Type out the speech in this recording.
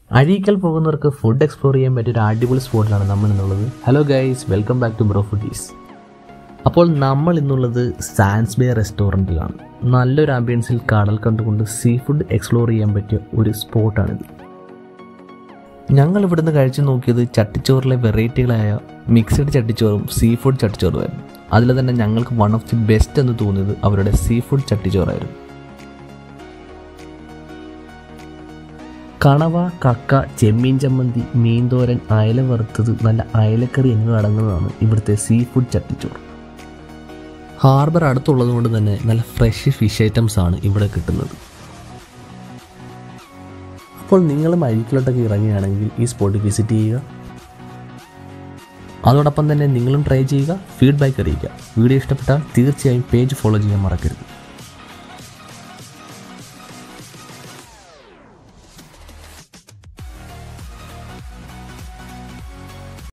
അഴീക്കൽ പോകുന്നവർക്ക് food explore ചെയ്യാൻ പറ്റിയ ഒരു അടിപൊളി സ്പോട്ടിലാണ് നമ്മൾ ഇന്നുള്ളത്. Hello guys, welcome back to bro foodies. അപ്പോൾ നമ്മൾ ഇന്നുള്ളത് സാൻസ് ബേ റെസ്റ്റോറൻറ്റിലാണ്. നല്ലൊരു ആംബിയൻസിൽ കടൽ കണ്ടുകൊണ്ട് സീ ഫുഡ് എക്സ്പ്ലോർ ചെയ്യാൻ പറ്റിയ ഒരു സ്പോട്ടാണിത്. ഞങ്ങൾ ഇവിടുന്ന് കഴിച്ചു നോക്കിയത് ചട്ടിച്ചോറിലെ വെറൈറ്റികളായ മിക്സഡ് ചട്ടിച്ചോറും സീ ഫുഡ് ചട്ടിച്ചോറുമായിരുന്നു. അതിൽ തന്നെ ഞങ്ങൾക്ക് വൺ ഓഫ് ദി ബെസ്റ്റ് എന്ന് തോന്നിയത് അവരുടെ സീ ഫുഡ് ചട്ടിച്ചോറായിരുന്നു. കണവ, കക്ക, ചെമ്മീൻ ചമ്മന്തി, മീൻതോരൻ, അയല വറുത്തത്, നല്ല അയലക്കറി എന്നിവ അടങ്ങുന്നതാണ് ഇവിടുത്തെ സീ ഫുഡ് ചട്ടിച്ചോറ്. ഹാർബർ അടുത്തുള്ളത് കൊണ്ട് തന്നെ നല്ല ഫ്രഷ് ഫിഷ് ഐറ്റംസ് ആണ് ഇവിടെ കിട്ടുന്നത്. അപ്പോൾ നിങ്ങളും അഴീക്കലോട്ടൊക്കെ ഇറങ്ങുകയാണെങ്കിൽ ഈ സ്പോട്ട് വിസിറ്റ് ചെയ്യുക. അതോടൊപ്പം തന്നെ നിങ്ങളും ട്രൈ ചെയ്യുക, ഫീഡ്ബാക്ക് അറിയിക്കുക. വീഡിയോ ഇഷ്ടപ്പെട്ടാൽ തീർച്ചയായും പേജ് ഫോളോ ചെയ്യാൻ മറക്കരുത്.